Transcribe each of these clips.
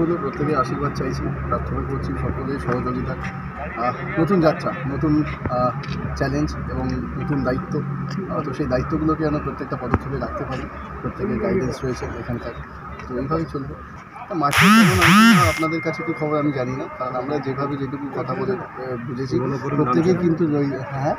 হলো প্রত্যেকে আশীর্বাদ চাইছি, প্রার্থনা করছি সকলের সহযোগিতা। নতুন যাত্রা, নতুন চ্যালেঞ্জ এবং নতুন দায়িত্ব। তো সেই দায়িত্বগুলোকে যেন প্রত্যেকটা পদক্ষেপে রাখতে পারি। প্রত্যেকের গাইডেন্স রয়েছে এখানকার, তো এইভাবেই চলবে। মাঠে যেমন আপনাদের কাছে কী খবর আমি জানি না, কারণ আমরা যেভাবে যেটুকু কথা বলে বুঝেছি প্রত্যেকেই কিন্তু হ্যাঁ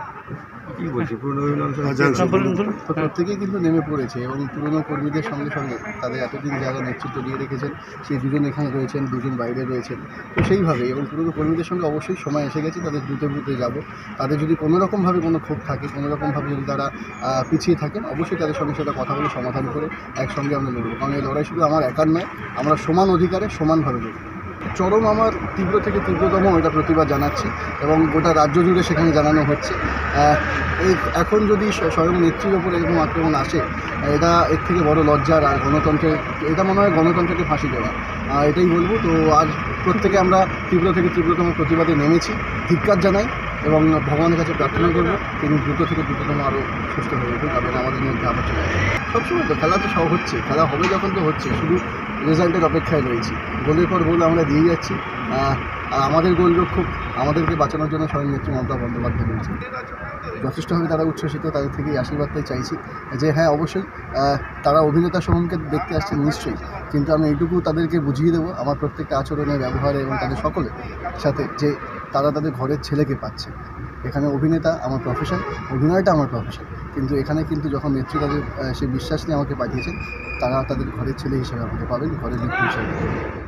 প্রত্যেকেই কিন্তু নেমে পড়েছে এবং পুরনো কর্মীদের সঙ্গে সঙ্গে তাদের এতদিন যারা নেতৃত্ব দিয়ে রেখেছেন সেই দুজন এখানে রয়েছেন, দুজন বাইরে রয়েছেন। তো সেইভাবে এবং পুরনো কর্মীদের সঙ্গে অবশ্যই সময় এসে গেছে তাদের বুথে বুথে যাব। তাদের যদি কোনোরকমভাবে কোনো ক্ষোভ থাকে, কোনোরকমভাবে যদি তারা পিছিয়ে থাকেন, অবশ্যই তাদের সঙ্গে সেটা কথা বলে সমাধান করে একসঙ্গে আমরা লড়ব। কারণ এই লড়াই শুধু আমার একার নয়, আমরা সমান অধিকারে সমানভাবে লড়ব। চরম আমার তীব্র থেকে তীব্রতম এটা প্রতিবাদ জানাচ্ছি এবং গোটা রাজ্য জুড়ে সেখানে জানানো হচ্ছে। এই এখন যদি স্বয়ং নেত্রীর ওপর এরকম আক্রমণ আসে, এটা এর থেকে বড় লজ্জার আর গণতন্ত্রের, এটা মনে হয় গণতন্ত্রকে ফাঁসি দেওয়া। এটাই বলবো। তো আজ প্রত্যেকে আমরা তীব্র থেকে তীব্রতম প্রতিবাদে নেমেছি। ধিক্কার জানাই এবং ভগবানের কাছে প্রার্থনা করবো তিনি দ্রুত থেকে দ্রুততম আরও সুস্থ হয়ে উঠুক এবং আমাদের মধ্যে আবার চলে আসে। সবসময় তো খেলা তো সব হচ্ছে, খেলা হবে যখন তো হচ্ছে, শুধু রেজাল্টের অপেক্ষায় রয়েছি। গোলের পর গোল আমরা দিয়ে যাচ্ছি। আর আমাদের গোলরক্ষক আমাদেরকে বাঁচানোর জন্য স্বয়ং নেত্রী মমতা বন্দ্যোপাধ্যায় রয়েছে। যথেষ্টভাবে তারা উচ্ছ্বসিত, তাদের থেকেই আশীর্বাদটাই চাইছি যে হ্যাঁ অবশ্যই তারা অভিনেতা সোহমকে দেখতে আসছেন নিশ্চয়ই, কিন্তু আমি এইটুকু তাদেরকে বুঝিয়ে দেবো আমার প্রত্যেকটা আচরণে, ব্যবহারে এবং তাদের সকলের সাথে যে তারা তাদের ঘরের ছেলেকে পাচ্ছে। এখানে অভিনেতা আমার প্রফেশন, অভিনয়টা আমার প্রফেশন, কিন্তু এখানে কিন্তু যখন নেত্রী তাদের সে বিশ্বাস নিয়ে আমাকে পাঠিয়েছেন, তারা তাদের ঘরের ছেলে হিসেবে আমাকে পাবেন, ঘরের নেত্রী হিসেবে।